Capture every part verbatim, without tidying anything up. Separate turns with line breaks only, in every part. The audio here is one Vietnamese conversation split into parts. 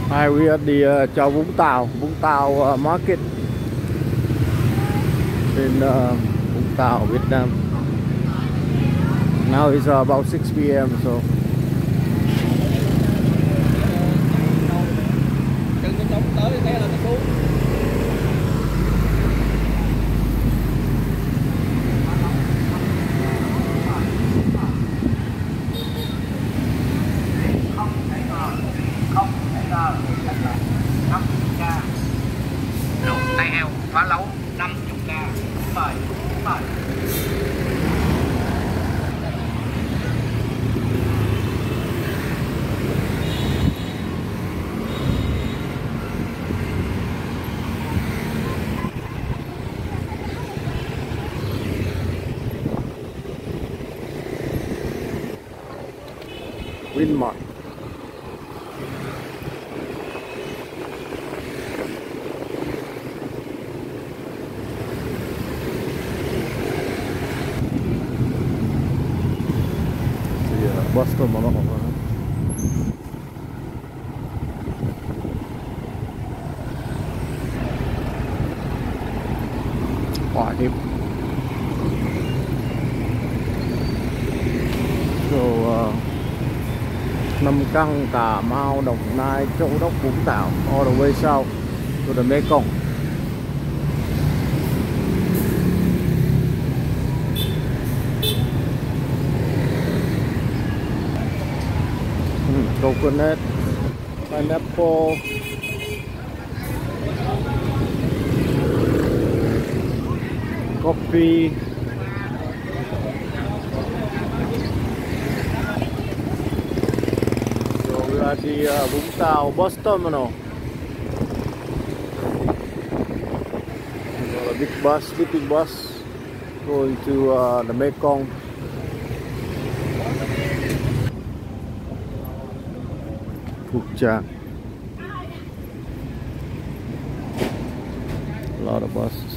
Hi, we at the uh, Chợ Vũng Tàu, Vũng Tàu uh, Market in uh, Vũng Tàu, Vietnam. Now it's uh, about six p m so.
Tai heo phá lấu năm mươi k. Mời, mời.
Winmart. Boston mà nó không có. Quả hiệp. Rồi uh, Nam Căng, Cà Mau, Đồng Nai, Châu Đốc, Vũng Tàu, all the way south to the Mekong. Coconut, pineapple, coffee, so we are at the uh, Vũng Tàu bus terminal. So a big bus, sleeping bus going to uh, the Mekong. Phúc Trang. A lot of buses.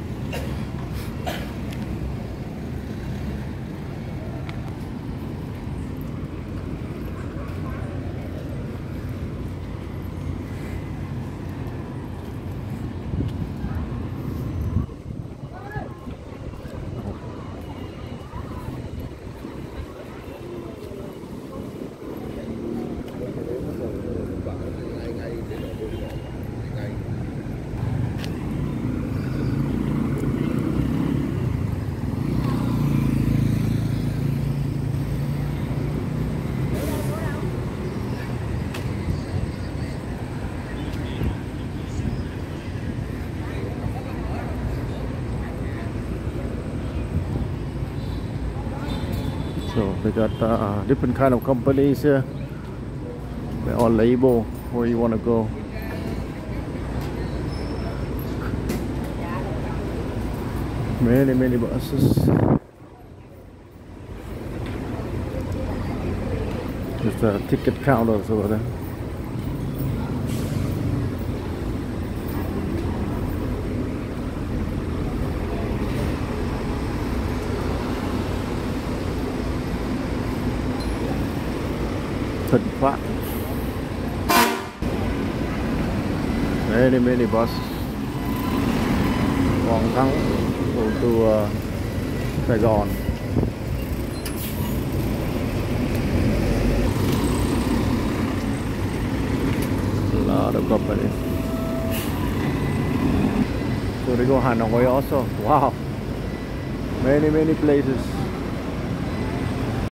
So they got uh, different kind of companies here. They all label where you want to go. Many many buses. There's the ticket counters over there. Thuận Phát. Many many buses. Quảng Thắng go to uh, Sài Gòn. A lot of companies. So they go Hanoi also. Wow. Many many places.